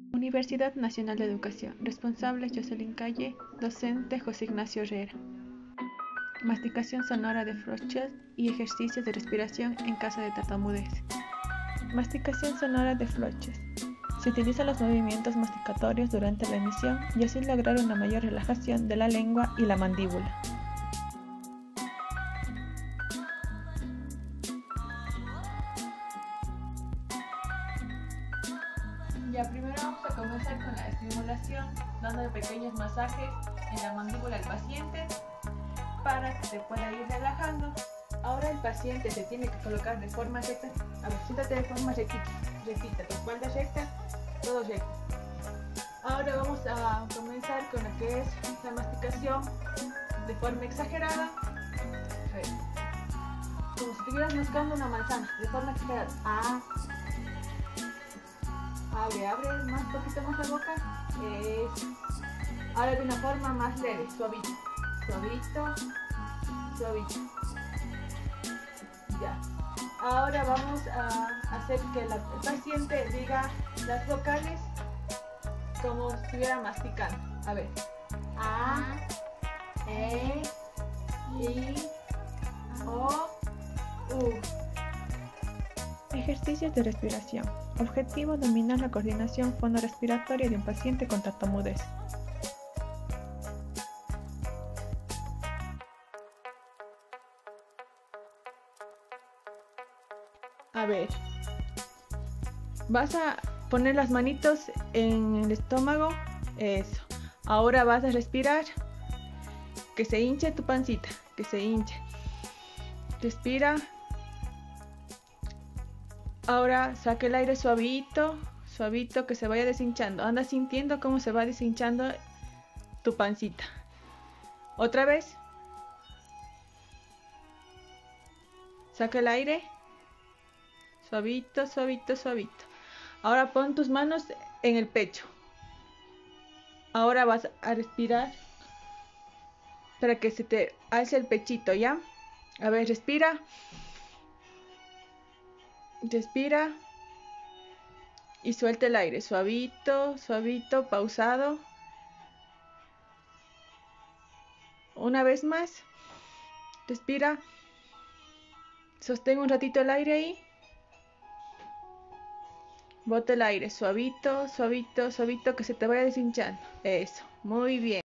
Universidad Nacional de Educación. Responsable Jocelyn Calle. Docente José Ignacio Herrera. Masticación sonora de Froeschel y ejercicios de respiración en caso de tartamudez. Masticación sonora de Froeschel. Se utilizan los movimientos masticatorios durante la emisión y así lograr una mayor relajación de la lengua y la mandíbula. Ya, primero vamos a comenzar con la estimulación, dando pequeños masajes en la mandíbula al paciente para que se pueda ir relajando. Ahora el paciente se tiene que colocar de forma recta. A ver, siéntate de forma rectita, tu espalda recta, todo recto. Ahora vamos a comenzar con lo que es la masticación de forma exagerada. A ver, como si estuvieras mascando una manzana, de forma exagerada. Abre más, poquito más la boca. Ahora de una forma más leve, suavito, ya. Ahora vamos a hacer que el paciente diga las vocales como si estuviera masticando. A ver, A, E, I, O, U. Ejercicios de respiración. Objetivo: dominar la coordinación fonorrespiratoria de un paciente con tartamudez. A ver, vas a poner las manitos en el estómago. Eso. Ahora vas a respirar. Que se hinche tu pancita, que se hinche. Respira. Ahora saque el aire suavito, que se vaya deshinchando. Anda sintiendo cómo se va deshinchando tu pancita. Otra vez. Saca el aire. Suavito. Ahora pon tus manos en el pecho. Ahora vas a respirar para que se te alce el pechito, ¿ya? A ver, respira. Respira y suelta el aire, suavito, pausado. Una vez más, respira, sostén un ratito el aire ahí, bota el aire, suavito, que se te vaya deshinchando. Eso, muy bien.